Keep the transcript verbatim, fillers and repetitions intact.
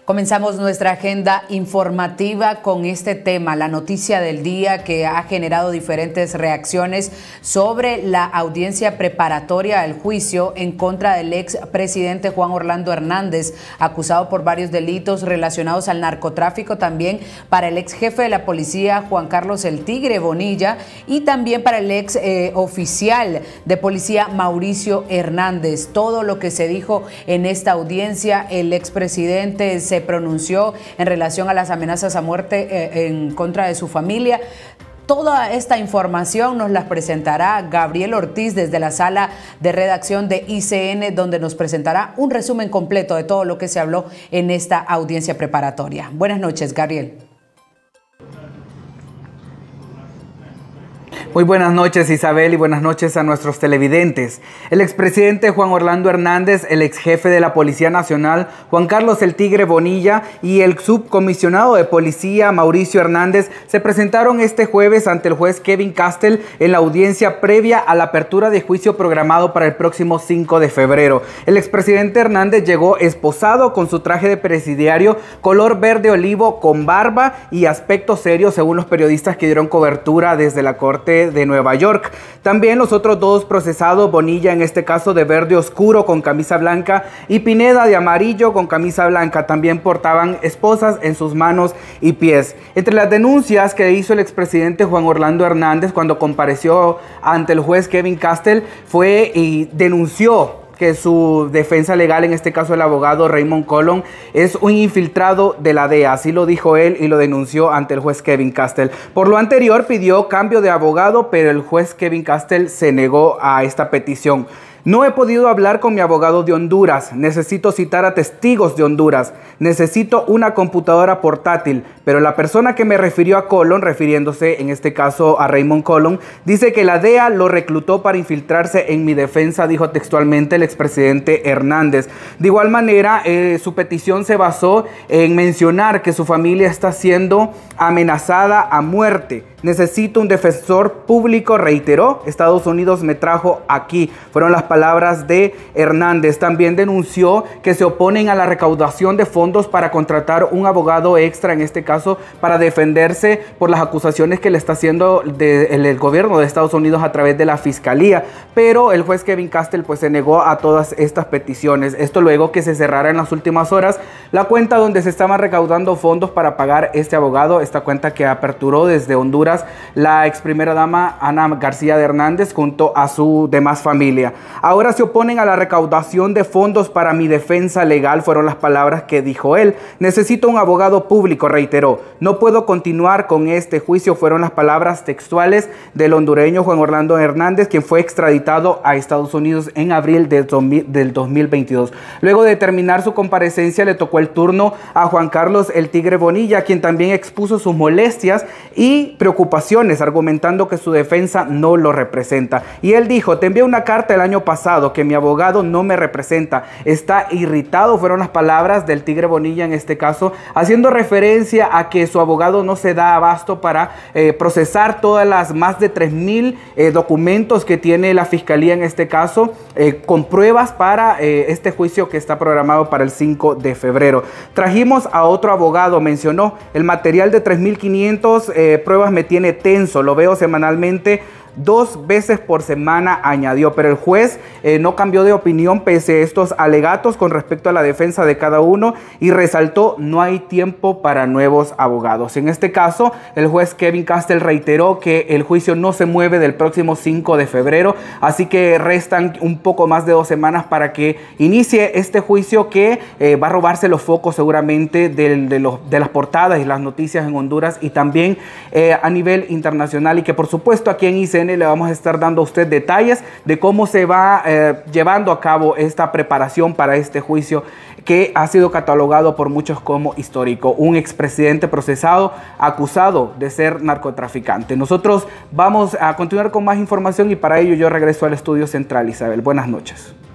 Comenzamos nuestra agenda informativa con este tema, la noticia del día que ha generado diferentes reacciones sobre la audiencia preparatoria al juicio en contra del expresidente Juan Orlando Hernández, acusado por varios delitos relacionados al narcotráfico, también para el ex jefe de la policía Juan Carlos El Tigre Bonilla y también para el ex eh, oficial de policía Mauricio Hernández. Todo lo que se dijo en esta audiencia, el expresidente se se pronunció en relación a las amenazas a muerte eh, en contra de su familia. Toda esta información nos la presentará Gabriel Ortiz desde la sala de redacción de I C N, donde nos presentará un resumen completo de todo lo que se habló en esta audiencia preparatoria. Buenas noches, Gabriel. Muy buenas noches, Isabel, y buenas noches a nuestros televidentes. El expresidente Juan Orlando Hernández, el ex jefe de la Policía Nacional, Juan Carlos El Tigre Bonilla, y el subcomisionado de Policía, Mauricio Hernández, se presentaron este jueves ante el juez Kevin Castell en la audiencia previa a la apertura de juicio programado para el próximo cinco de febrero. El expresidente Hernández llegó esposado con su traje de presidiario, color verde olivo, con barba y aspecto serio, según los periodistas que dieron cobertura desde la Corte de Nueva York. También los otros dos procesados, Bonilla en este caso de verde oscuro con camisa blanca y Pineda de amarillo con camisa blanca, también portaban esposas en sus manos y pies. Entre las denuncias que hizo el expresidente Juan Orlando Hernández cuando compareció ante el juez Kevin Castell fue y denunció que su defensa legal, en este caso el abogado Raymond Colón, es un infiltrado de la D E A. Así lo dijo él y lo denunció ante el juez Kevin Castell. Por lo anterior pidió cambio de abogado, pero el juez Kevin Castell se negó a esta petición. No he podido hablar con mi abogado de Honduras. Necesito citar a testigos de Honduras. Necesito una computadora portátil. Pero la persona que me refirió a Colón, refiriéndose en este caso a Raymond Colón, dice que la D E A lo reclutó para infiltrarse en mi defensa, dijo textualmente el expresidente Hernández. De igual manera, eh, su petición se basó en mencionar que su familia está siendo amenazada a muerte. Necesito un defensor público, reiteró. Estados Unidos me trajo aquí. Fueron las palabras de Hernández. También denunció que se oponen a la recaudación de fondos para contratar un abogado extra, en este caso, para defenderse por las acusaciones que le está haciendo de, el, el gobierno de Estados Unidos a través de la fiscalía. Pero el juez Kevin Castell pues se negó a todas estas peticiones. Esto luego que se cerrara en las últimas horas la cuenta donde se estaban recaudando fondos para pagar este abogado. Esta cuenta que aperturó desde Honduras la ex primera dama Ana García de Hernández junto a su demás familia. Ahora se oponen a la recaudación de fondos para mi defensa legal, fueron las palabras que dijo él. Necesito un abogado público, reiteró. No puedo continuar con este juicio, fueron las palabras textuales del hondureño Juan Orlando Hernández, quien fue extraditado a Estados Unidos en abril del dos mil veintidós. Luego de terminar su comparecencia, le tocó el turno a Juan Carlos El Tigre Bonilla, quien también expuso sus molestias y preocupaciones, argumentando que su defensa no lo representa. Y él dijo: te envié una carta el año pasado que mi abogado no me representa. Está irritado, fueron las palabras del Tigre Bonilla en este caso, haciendo referencia a que su abogado no se da abasto para eh, procesar todas las más de tres mil eh, documentos que tiene la fiscalía en este caso, eh, con pruebas para eh, este juicio que está programado para el cinco de febrero. Trajimos a otro abogado, mencionó. El material de tres mil quinientas eh, pruebas me tiene tenso, lo veo semanalmente, dos veces por semana, añadió, pero el juez eh, no cambió de opinión pese a estos alegatos con respecto a la defensa de cada uno y resaltó: no hay tiempo para nuevos abogados. En este caso, el juez Kevin Castell reiteró que el juicio no se mueve del próximo cinco de febrero, así que restan un poco más de dos semanas para que inicie este juicio que eh, va a robarse los focos seguramente de, de, los, de las portadas y las noticias en Honduras y también eh, a nivel internacional, y que por supuesto aquí en I C N le vamos a estar dando a usted detalles de cómo se va eh, llevando a cabo esta preparación para este juicio que ha sido catalogado por muchos como histórico. Un expresidente procesado acusado de ser narcotraficante. Nosotros vamos a continuar con más información y para ello yo regreso al estudio central. Isabel, buenas noches.